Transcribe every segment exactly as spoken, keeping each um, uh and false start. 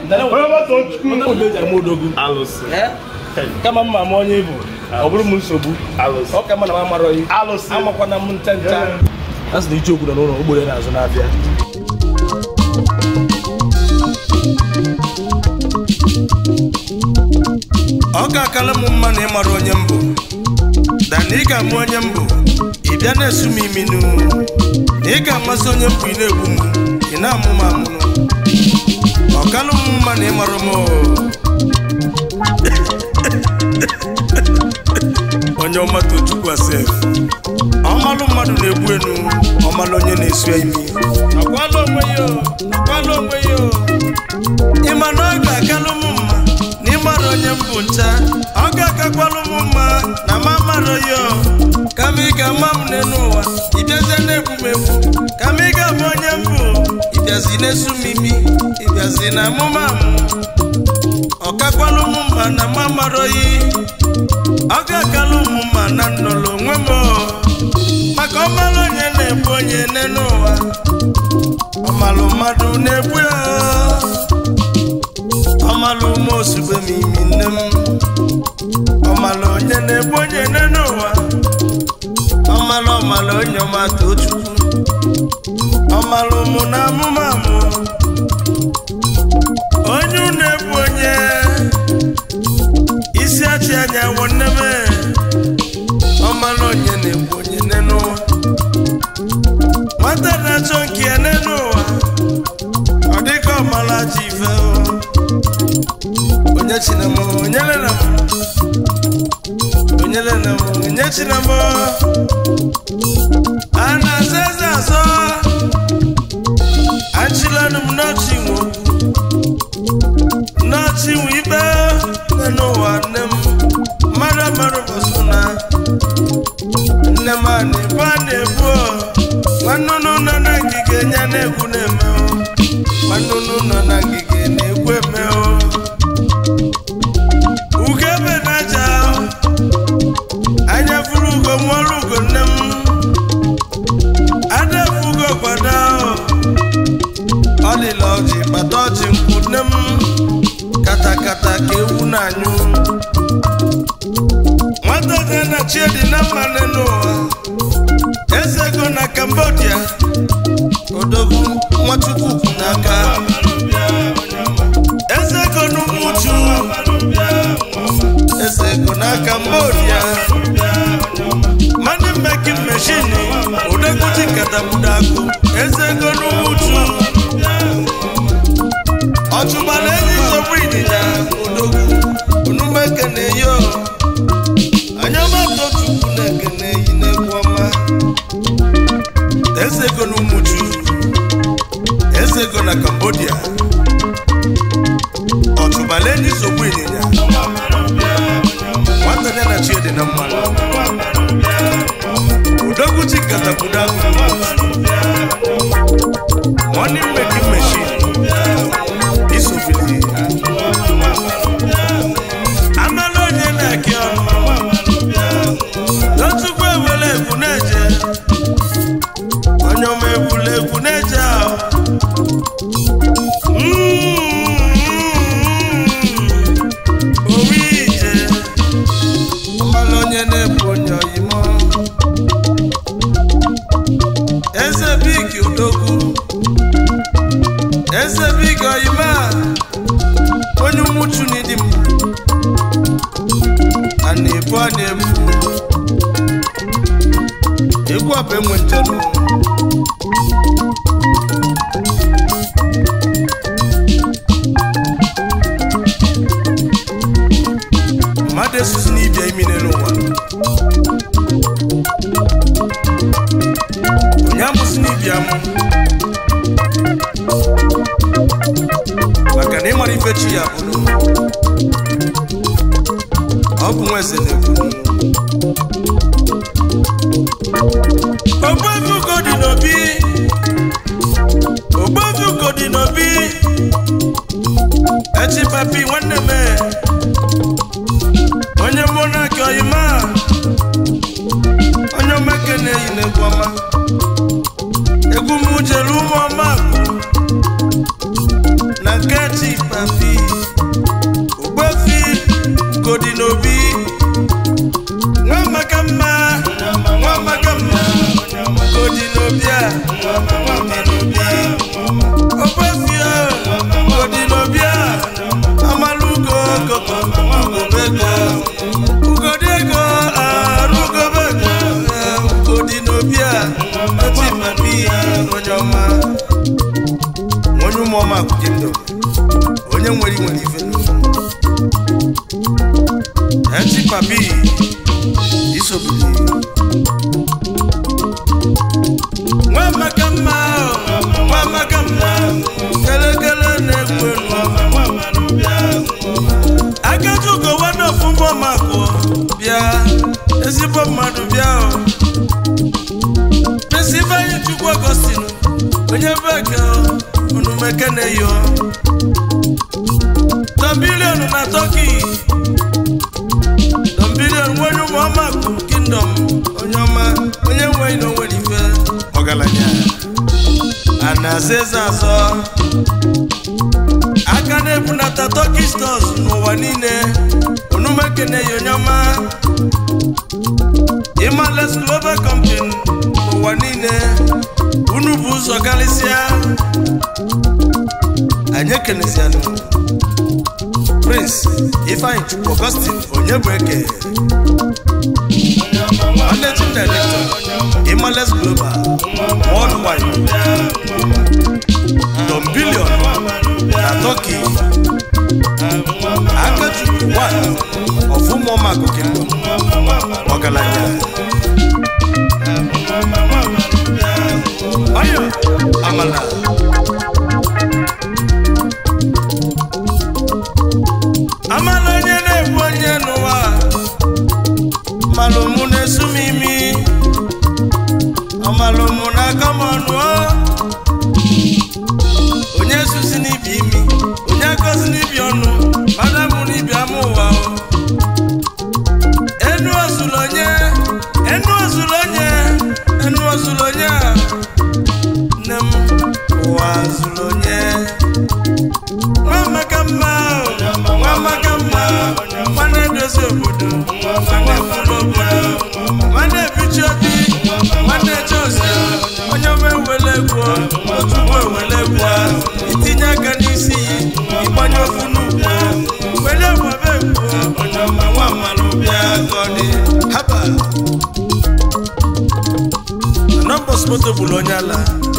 Onyoma Tochukwu obeja modogu alụsị kama mma ma onye bụ ọ bụrụ m nsogbu alụsị ọ kama na m amarọ yi alụsị amakwana m nta nta asị na ichekwu na n'ụlọ ogbere n'azụ n'afịa ọ ga-akala m mma na ịmara onye mbụ da na ị ga-amụ onye mbụ ị bịa na-esu m iminu na ị ga-amasị onye mbụ ị na-egbu m ị na-amụ m amụnụ ọ kala m mma na ịmara m Onyoma Tochukwu asef ọmalụ mmadụ na-egbu enu ọmalụ onye na-esu imi akwala onwe ya akwala onwe ya ịma na ọ ga-akalụ m mma na ịmara onye mbụ ncha ọ ga-akakwalụ m mma na ma mara ya kama ị ga-ama m n'elu ụwa ịbịazie na-egbu m egbu kama ị ga-ama onye mbụ ịbịazi na-esu m imi ịbịazi na amụma amụ ọ kakwalụ m mma na ma mara ya ọ ga-akalụ m mma na nnọrọ onwe m maka ọmalụ onye na-egbu onye n'elu ụwa ọmalụ mmadụ na-egbu ya ọmalụ ụmụ osugbe m imi nne m ọmalụ onye na-egbu onye n'elu ụwa ọmalụ ọmalụ Onyoma Tochukwu ọmalụ ụmụ na amụmamụ onye na-egbu onye isi achị anya nwanne m ọmalụ onye na-egbu onye n'elu ụwa nwata na-achọ nke ya n'elu ụwa ọ dịka ọmala ji ife onye chinam onye lena m onye lena m onye chinam a na-aza eze azọ achịlanụ m n'ọchị nwe n'ọchị nwe ibe n'elu ụwa nne m mmadụ mmadụ bọsụ na nne m a na-ebu a na-ebu nwanụnụ nọ na ngige nya na-egwu na-eme nwanụnụ nọ na ngige na-egwu eme ugo ebe na-aja anya furu ugo mụọrụ ugo nne m adafu ugo kwada ọ dịla ọjị kpata ọjị nkwụ nne m katakata ka ewu na-anyụ nwata dị na chiedi na mmanụ n'ụwa eze ego na Cambodia odogwu Nwachukwu n'aka eze ego n'Umuchu eze ego na Cambodia money making machine odogwu jikata budaku eze ego n'Umuchu ọtụbala enyi nsogbu ịdịnya odogwu onumekene yo Onyoma Tochukwu na-ekene yi n'egwu ọma eze ego n'Umuchu eze ego na Cambodia ọtụbala enyi nsogbu ịdịnya nwata ya na chiedi na mmanụ odogwu jikata budaku money making machine isofili amalụ onye na-eke ọnụ Tochukwu ewele egwu na-eje Onyoma ebule egwu na-eje ahụ owi ije amalụ onye na-ebu onye oyimo eze bigi odogwu eze bigi oyima onye Umuchu n'ịdị mma a na-ebu a na-ebu egwu abụ enwe ntenu mmadụ esusi n'ibia imi n'ụwa onye amụsị n'ibia mụ maka na ịmara ife chi ya bụrụ ọ bụ nwa eze na-ekwu ogbevugo dị n'obi ogbevugo dị n'obi echi papi nwanne m onye mụ na-aka oyima Onyoma ekene yi n'egwu ọma egwu m jere ụmụ ọma na nke chi papi Ubefi Godi nobi Ngama kama Ngama kama Godi nobia Ngama nobia Ubefi Godi nobia Amalugo Koko Ugobego Ugodego Arugobego Godi nobia Ati papi Onyoma Onyoma Kukendo Onye nwere nwere ife Ati papi Isobili Mama kama Mama kama Kele kele nekwe Mama nubia Akajuko wano fumbo mako Bia Esipo madu bia Pesiva yuchukwa kostinu Onye beke Onumekene yo Dombilion na Turkey Dombilion wenyu mwamaku Kingdom Onyoma Onye mwenye no welife Ogalanya Anazeza so Akane punata Turkey stores Mwanine Onumekene yo nyama Imales Global Company Mwanine Unubu Zogalisia Anyekenesiano Prince Ifeanyi Chukwu Augustine Onyebeke Managing Director Imales Global Worldwide Dombilion na Turkey Akachukwu one of Umoma Kingdom Ogalanya Ayo Amala Amala nyene bonye noa Malomu ne sumimi Amalomu na kamanwa Onye susi ni bimi Onye kosi ni bionu Madamu ni biamuwa Enu azulonye Enu azulonye Enu azulonye Nem wazulonye Mama kama Mama kama Mane dozi obodo Mane fulo obodo Mane bichobi Mane chose Onyome welegwo Otuwe welegwo Itinya kanisi Ibanyo funugwo Welegwo begwo Onyoma wamalubia godi Haba Numbers moto bulonyala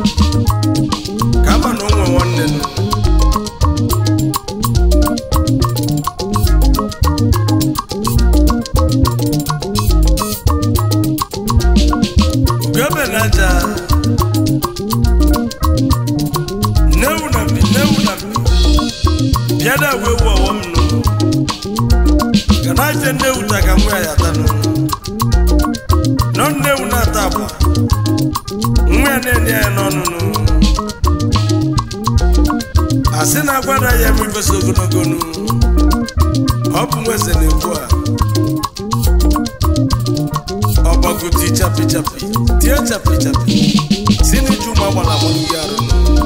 Kama nongwe wonenu Naja Neuna mi, neuna mi Biada wewa wamno Kanaje neuta kamwe ya tanu Non neuna tapa Mwe nene ya nonunu Asina kwada ya mwipeso gunogonu Hopu mwese nekua Obaguti chapi chapi Tia chapi chapi Sini juma wala mwangiaro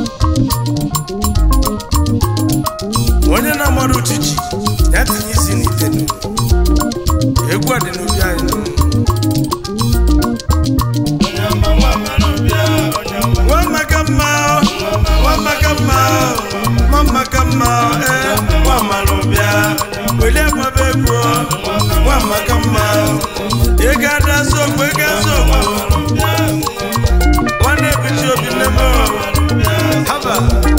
Wanye na maru chichi Yati nisi ni tenu Egwa dinu bia inu Wama kama Wama kama Mama kama Eh Wama lubia Wile kwa bebo Wama kama Egada sokwe gasokwe Wane bicho binemo Haba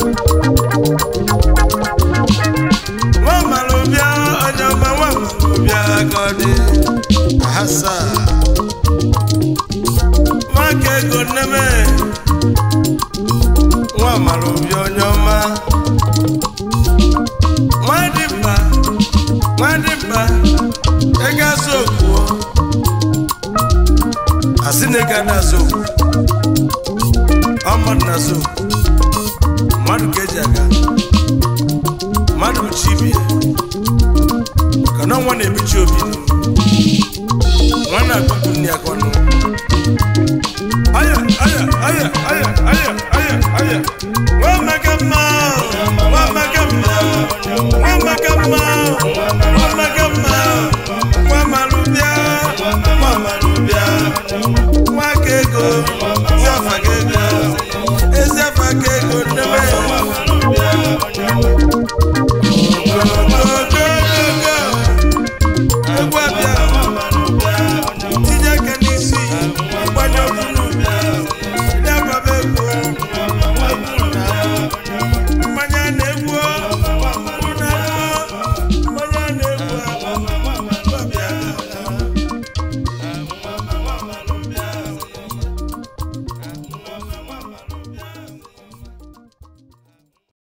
Wama lubia Onyoma wama lubia Kodi Ahasa Wake goneme Wama lubia Onyoma Wadimba Wadimba Ega sokwe Asinega nazo Amad nazo Madu kejaga Madu chibi Kana wane bichobi Wana kukunia kwanu Aya, aya, aya, aya, aya, aya, aya Wama kama Wama kama ya mma